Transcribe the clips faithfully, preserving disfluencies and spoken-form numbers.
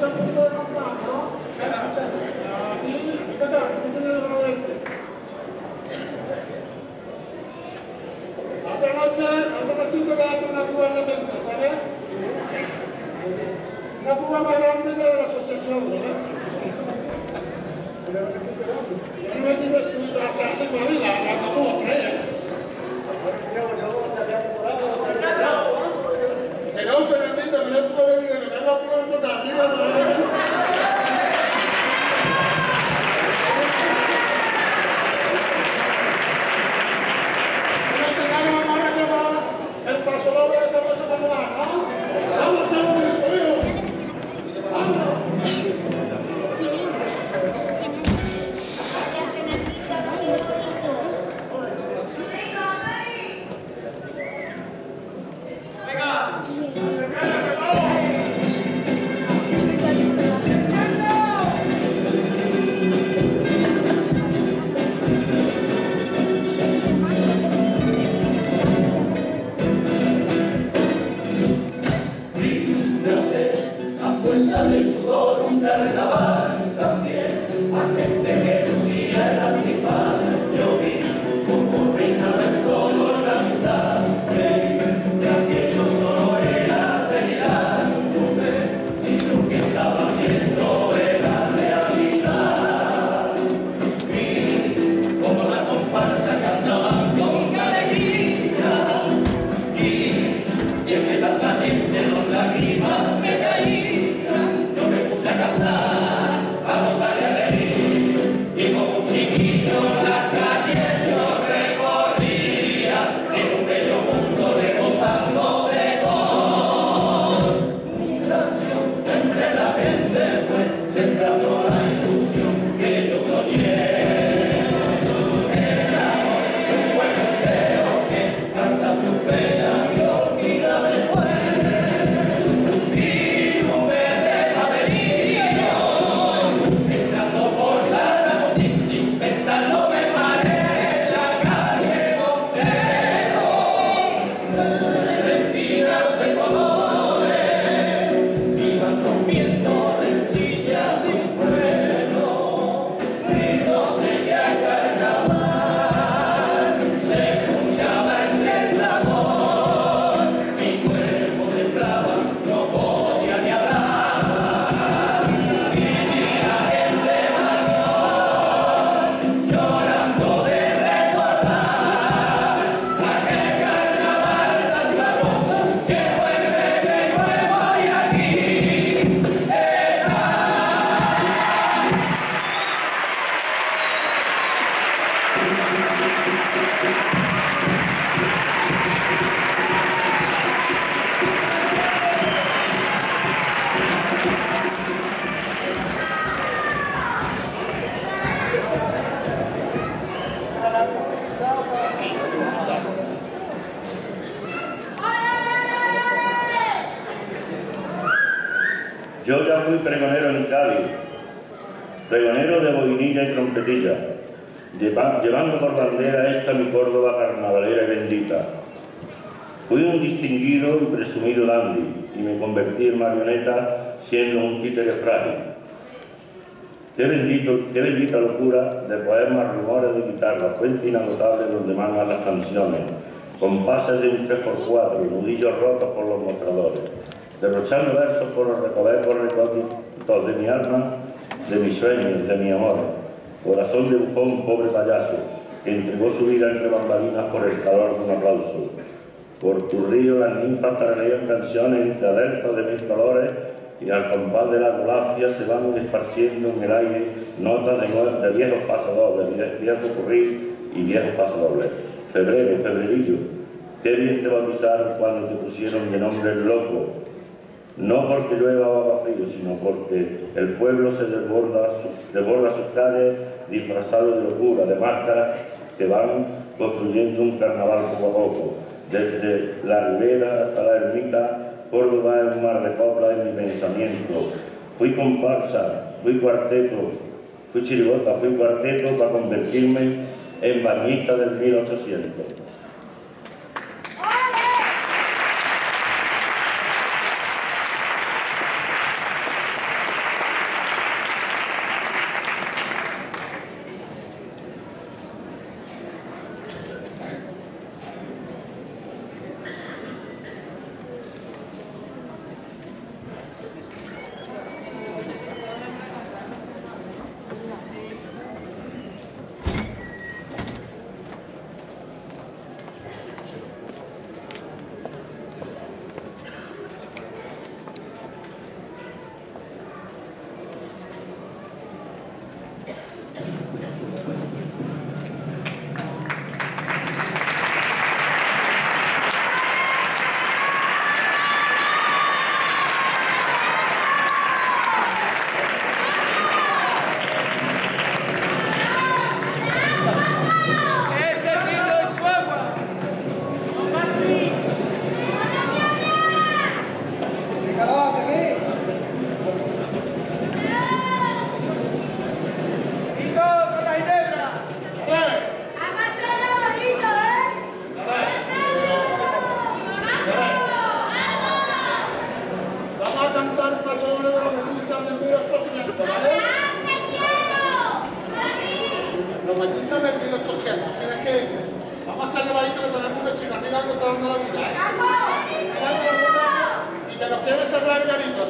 Yo ya fui pregonero en Cádiz, pregonero de boinilla y trompetilla, llevando por bandera esta mi Córdoba carnavalera y bendita. Fui un distinguido y presumido dandy, y me convertí en marioneta siendo un títere frágil. Qué, bendito, qué bendita locura de poemas, rumores de guitarra, fuente inagotable donde mandan las canciones, compases de un tres por cuatro, nudillos rotos por los mostradores, derrochando versos por los recovecos recónditos de mi alma, de mis sueños, de mi amor, corazón de bufón, pobre payaso, que entregó su vida entre bambalinas por el calor de un aplauso. Por tu río las ninfas tararean canciones entre aderezos de mil colores y al compás de la golacia se van esparciendo en el aire notas de, de viejos pasodobles, viejos curril y viejos pasodobles. Febrero, febrerillo, qué bien te bautizaron cuando te pusieron de nombre el loco. No porque llueva o haga frío, sino porque el pueblo se desborda, desborda sus calles disfrazado de locura, de máscaras que van construyendo un carnaval poco a poco. Desde la ribera hasta la ermita, Córdoba es un mar de coplas en mi pensamiento. Fui comparsa, fui cuarteto, fui chirigota, fui cuarteto para convertirme en bañista del mil ochocientos.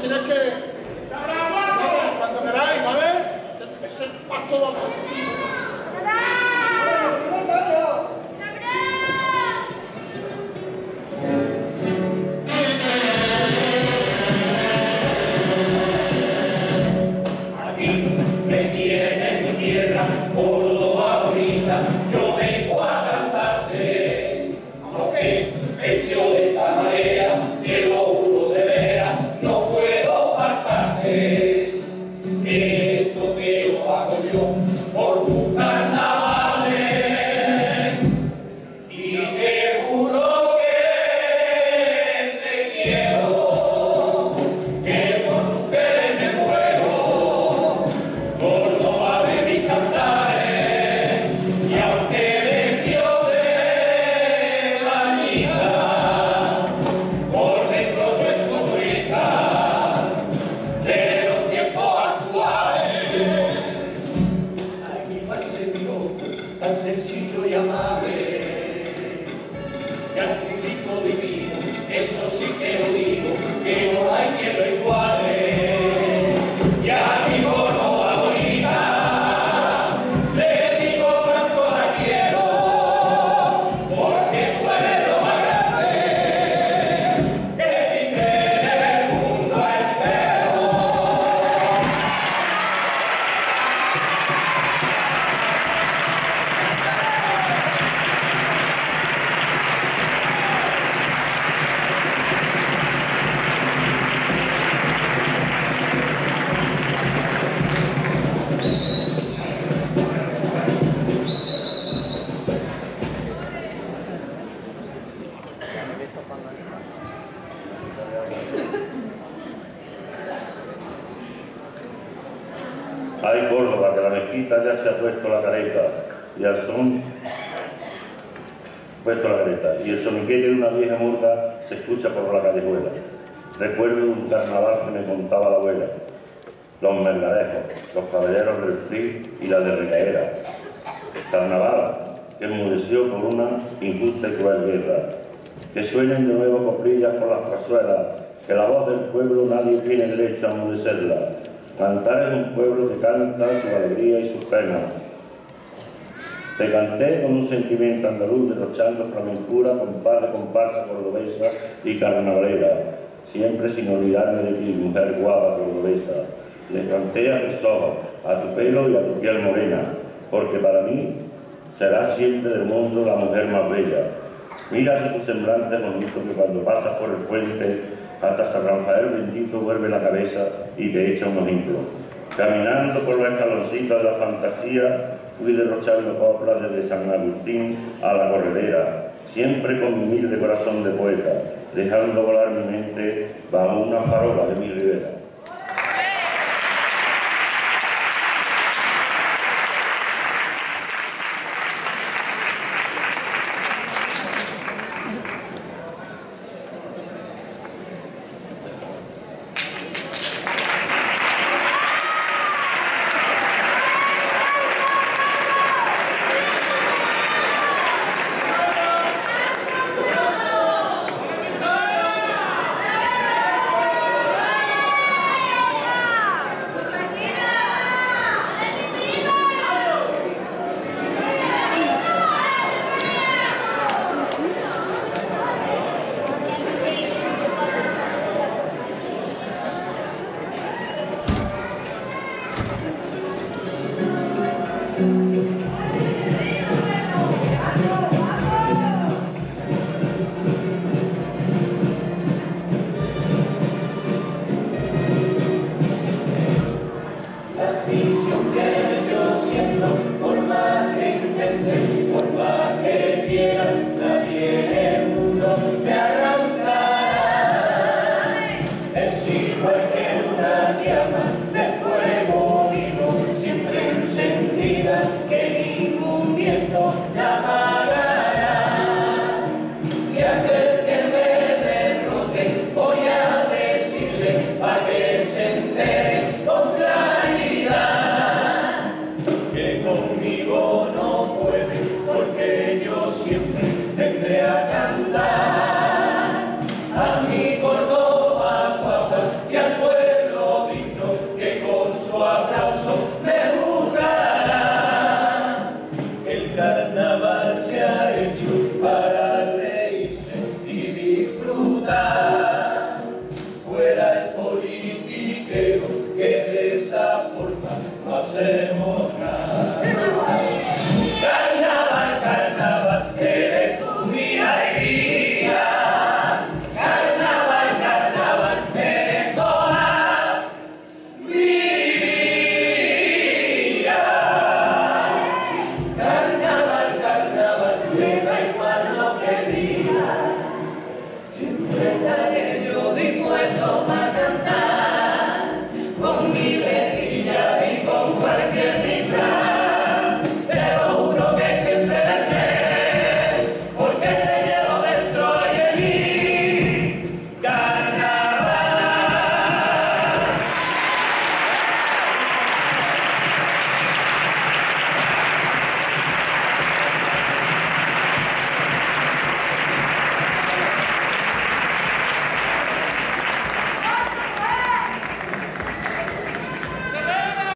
tienes que... Cuando queráis, ¿vale? Ese paso va por ti. Aquí me tiene mi tierra, Córdoba bonita, yo vengo a cantarte. Aunque hecho de esta manera, te lo juro de veras, no puedo faltarte. Esto te lo hago yo por tus carnavales. Y te juro que te quiero, que por tu querer me muero. Córdoba de mis cantares, y aunque vendió de la vida, por dentro soy comunista de los tiempos actuales. Ay, mi parcerio, tan sencillo y amable, que al público divino, eso sí que lo digo, que no hay quien lo iguale. Y a mi Córdoba bonita, le digo cuánto la quiero, porque tú eres lo más grande que existe en el mundo entero. Ay, Córdoba, que la mezquita ya se ha puesto la careta y al son puesto la careta y el soniquete de una vieja murga se escucha por la callejuela. Recuerdo un carnaval que me contaba la abuela, los mergadejos, los caballeros del Fri y la de Recaera. Carnaval que enmudeció por una injusta y cruel guerra. Que suenen de nuevo coprillas por las plazuelas, que la voz del pueblo nadie tiene derecho a enmudecerla. Cantar es un pueblo que canta su alegría y sus penas. Te canté con un sentimiento andaluz, derrochando flamencura, compás de comparsa cordobesa y carnavalera, siempre sin olvidarme de ti, mujer guapa cordobesa. Le canté a tus ojos, a tu pelo y a tu piel morena, porque para mí serás siempre del mundo la mujer más bella. Mira si tu semblante es bonito, que cuando pasas por el puente hasta San Rafael bendito vuelve la cabeza y te echa un ojito. Caminando por los escaloncitos de la fantasía, fui derrochando coplas desde San Agustín a la Corredera, siempre con mi humilde corazón de poeta, dejando volar mi mente bajo una farola de mi ribera. Tendré a cantar, amigo.